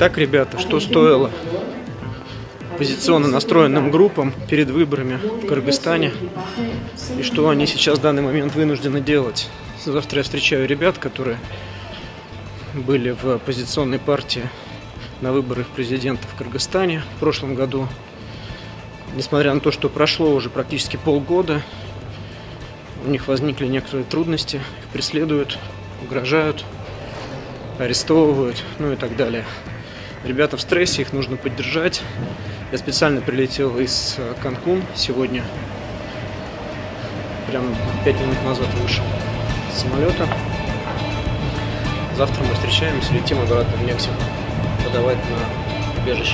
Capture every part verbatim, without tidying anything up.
Итак, ребята, что стоило оппозиционно настроенным группам перед выборами в Кыргызстане и что они сейчас в данный момент вынуждены делать? Завтра я встречаю ребят, которые были в оппозиционной партии на выборах президента в Кыргызстане в прошлом году. Несмотря на то, что прошло уже практически полгода, у них возникли некоторые трудности, их преследуют, угрожают, арестовывают, ну и так далее. Ребята в стрессе, их нужно поддержать. Я специально прилетел из Канкун сегодня, прям пять минут назад вышел с самолета. Завтра мы встречаемся, летим обратно в Мексику, подавать на убежище.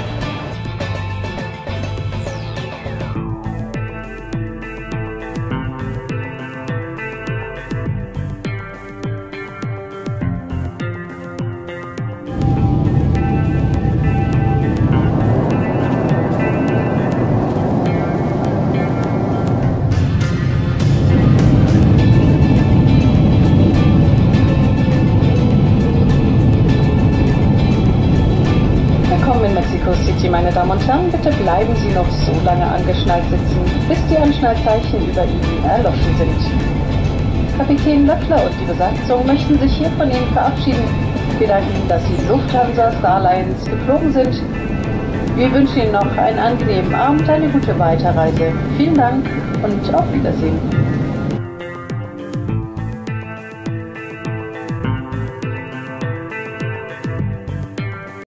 City, meine Damen und Herren, bitte bleiben Sie noch so lange angeschnallt sitzen, bis die Anschnallzeichen über Ihnen erloschen sind. Kapitän Löffler und die Besatzung möchten sich hier von Ihnen verabschieden. Wir danken Ihnen, dass Sie Lufthansa Starlines geflogen sind. Wir wünschen Ihnen noch einen angenehmen Abend, eine gute Weiterreise. Vielen Dank und auf Wiedersehen.